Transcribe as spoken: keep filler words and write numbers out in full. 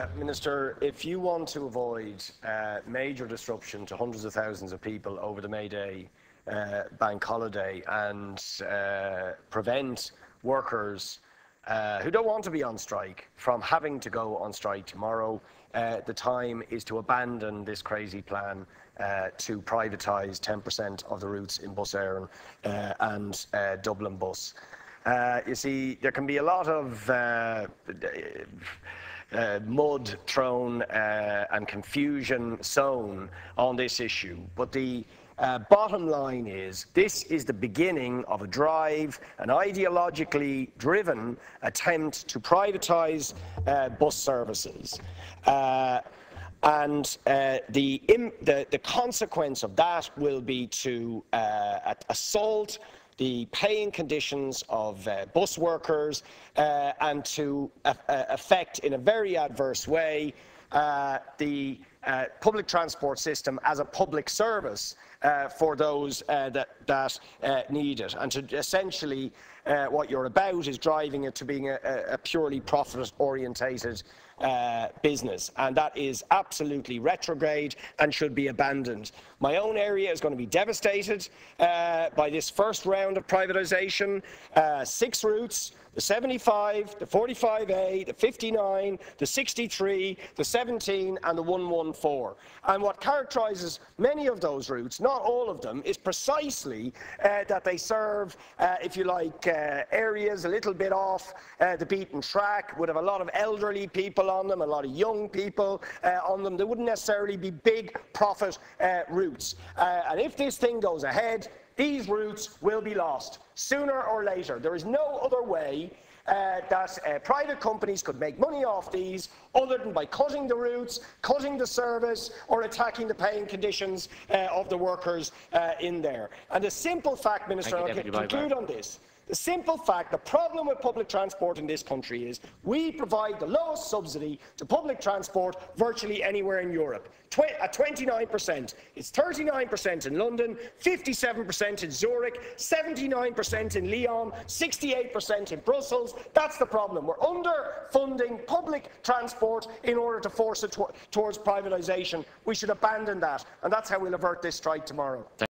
Minister, if you want to avoid uh, major disruption to hundreds of thousands of people over the May Day uh, bank holiday and uh, prevent workers uh, who don't want to be on strike from having to go on strike tomorrow, uh, the time is to abandon this crazy plan uh, to privatise ten percent of the routes in Bus Éireann uh, and uh, Dublin Bus. Uh, you see, there can be a lot of uh, uh, mud thrown uh, and confusion sown on this issue, but the uh, bottom line is this is the beginning of a drive, an ideologically driven attempt to privatise uh, bus services. Uh, And uh, the, the, the consequence of that will be to uh, assault the paying conditions of uh, bus workers uh, and to uh, affect in a very adverse way uh, the uh, public transport system as a public service uh, for those uh, that, that uh, need it. And to essentially uh, what you're about is driving it to being a, a purely profit-orientated Uh, business, and that is absolutely retrograde and should be abandoned. My own area is going to be devastated uh, by this first round of privatisation. Uh, six routes, the seventy-five, the forty-five A, the fifty-nine, the sixty-three, the seventeen and the one fourteen. And what characterises many of those routes, not all of them, is precisely uh, that they serve, uh, if you like, uh, areas a little bit off uh, the beaten track, would have a lot of elderly people on them, a lot of young people uh, on them. They wouldn't necessarily be big profit uh, routes. Uh, and if this thing goes ahead, these routes will be lost sooner or later. There is no other way uh, that uh, private companies could make money off these other than by cutting the routes, cutting the service, or attacking the paying conditions uh, of the workers uh, in there. And the simple fact, Minister, and I'll conclude on this, the simple fact, the problem with public transport in this country is we provide the lowest subsidy to public transport virtually anywhere in Europe, at twenty-nine percent. It's thirty-nine percent in London, fifty-seven percent in Zurich, seventy-nine percent in Lyon, sixty-eight percent in Brussels. That's the problem. We're underfunding public transport in order to force it to towards privatisation. We should abandon that, and that's how we'll avert this strike tomorrow.